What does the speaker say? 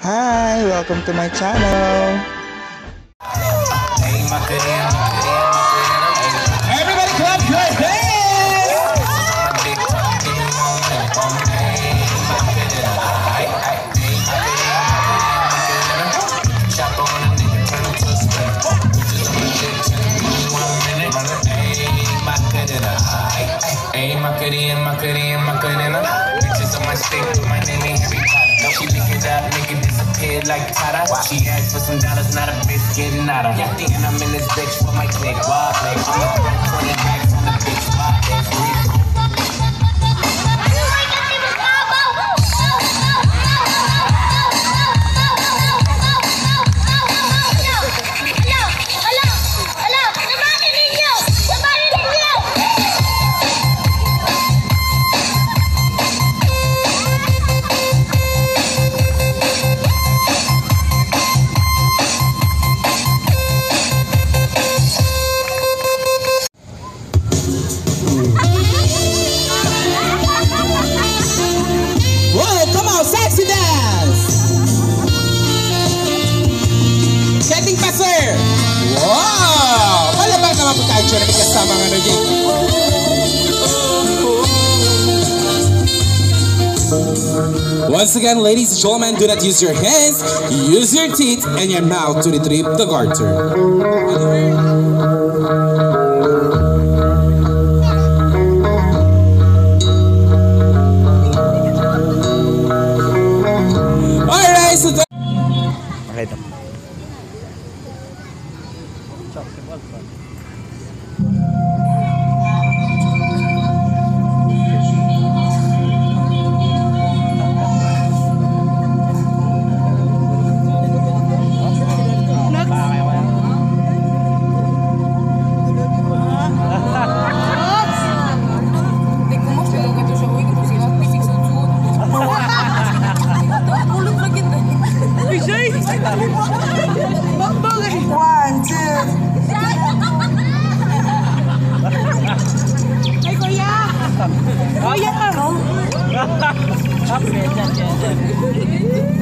Hi! Welcome to my channel! Everybody clap your hands! Bitches on my stick, my name ain't Harry Potter. She lick it up, make it disappear like Tata. She asked for some dollars, not a bitch getting out of. And I'm in this bitch with my click. Wild flex, I'm a threat, 20 racks on the bitch. Wild flex, Sexy dance! Setting pa, sir! Wow! Palabang naman po tayo na may kasama ng energy. Once again, ladies and gentlemen, do not use your hands, use your teeth and your mouth to retrieve the garter. Oh yeah!